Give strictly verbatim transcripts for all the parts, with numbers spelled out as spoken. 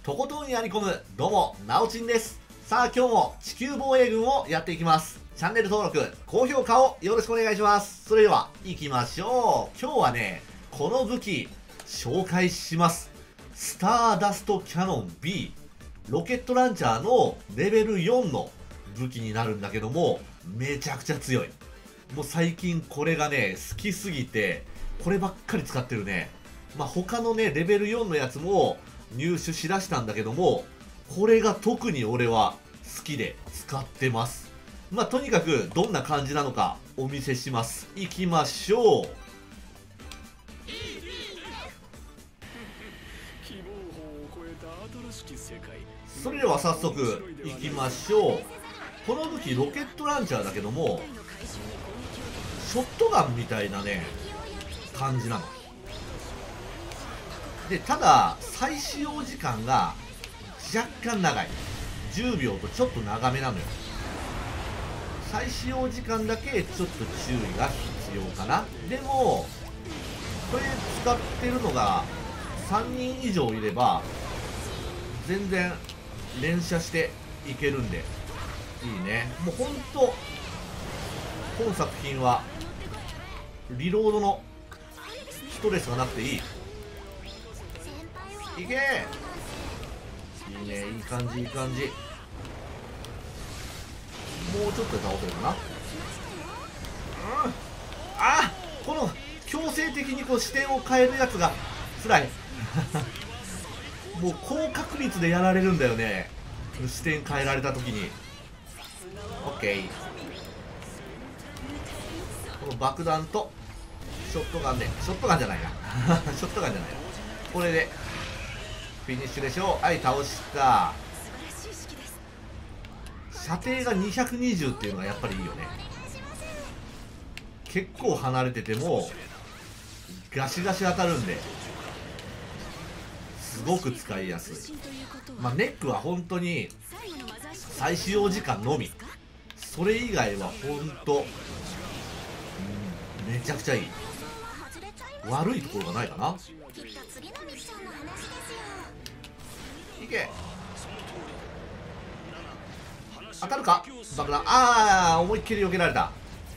とことんやり込む、どうも、なおちんです。さあ、今日も地球防衛軍をやっていきます。チャンネル登録、高評価をよろしくお願いします。それでは、行きましょう。今日はね、この武器、紹介します。スターダストキャノン ビー。ロケットランチャーのレベルよんの武器になるんだけども、めちゃくちゃ強い。もう最近これがね、好きすぎて、こればっかり使ってるね。まあ、他のね、レベルよんのやつも入手しだしたんだけども、これが特に俺は好きで使ってます。まあ、とにかくどんな感じなのかお見せします。行きましょう。それでは早速行きましょう。この武器ロケットランチャーだけども、ショットガンみたいなね感じなので、ただ再使用時間が若干長い。じゅうびょうとちょっと長めなのよ。再使用時間だけちょっと注意が必要かな。でもこれ使ってるのがさんにん以上いれば全然連射していけるんでいいね。もうほんと本作品はリロードのストレスがなくていい。いけー、いいね、いい感じいい感じ。もうちょっとで倒せるかな。うん、あ、この強制的にこう視点を変えるやつが辛いもう高確率でやられるんだよね、視点変えられた時に。オッケー、この爆弾とショットガンで、ショットガンじゃないなショットガンじゃないな、これでフィニッシュでしょう。はい、倒した。射程がにひゃくにじゅうっていうのがやっぱりいいよね。結構離れててもガシガシ当たるんですごく使いやすい。まあネックは本当に再使用時間のみ、それ以外は本当、うん、めちゃくちゃいい。悪いところがないかな。いけ、当たるか爆弾。ああ、思いっきり避けられた。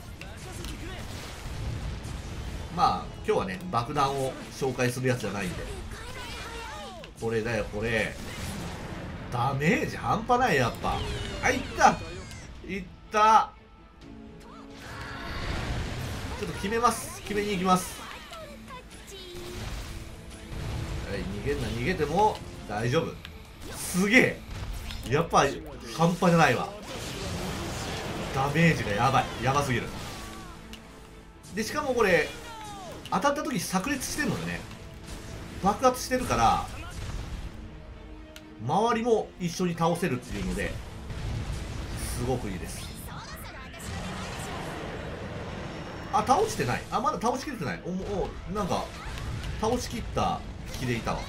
まあ今日はね爆弾を紹介するやつじゃないんで、これだよこれ。ダメージ半端ないやっぱ。あ、いったいった。ちょっと決めます、決めに行きます。はい、逃げんな、逃げても大丈夫。すげえ、やっぱ半端じゃないわ。ダメージがやばい、やばすぎる。でしかもこれ当たった時炸裂してるのよね。爆発してるから周りも一緒に倒せるっていうのですごくいいです。あ、倒してない。あ、まだ倒しきれてない。おもお、なんか倒しきった気でいたわ。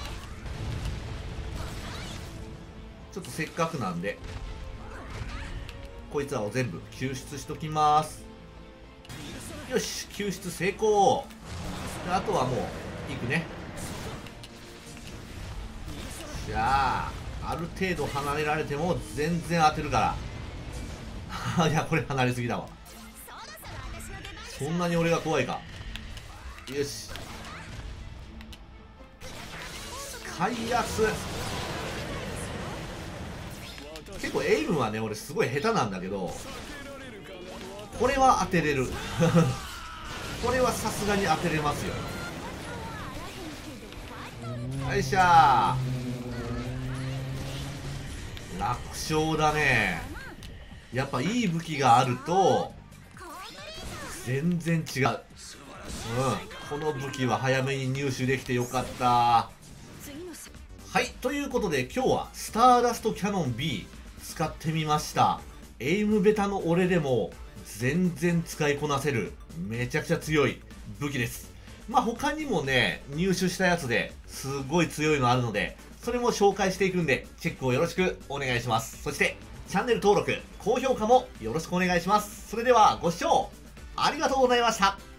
ちょっとせっかくなんでこいつらを全部救出しときます。よし、救出成功。であとはもういくね。じゃあある程度離れられても全然当てるからいやこれ離れすぎだわ。そんなに俺が怖いか。よし、使いやす。結構エイムはね俺すごい下手なんだけど、これは当てれるこれはさすがに当てれますよ。よいしゃー、楽勝だね。やっぱいい武器があると全然違う。うん、この武器は早めに入手できてよかった。はい、ということで今日はスターダストキャノン ビー 使ってみました。エイムベタの俺でも全然使いこなせるめちゃくちゃ強い武器です。まあ他にもね入手したやつですごい強いのあるので、それも紹介していくんでチェックをよろしくお願いします。そしてチャンネル登録高評価もよろしくお願いします。それではご視聴ありがとうございました。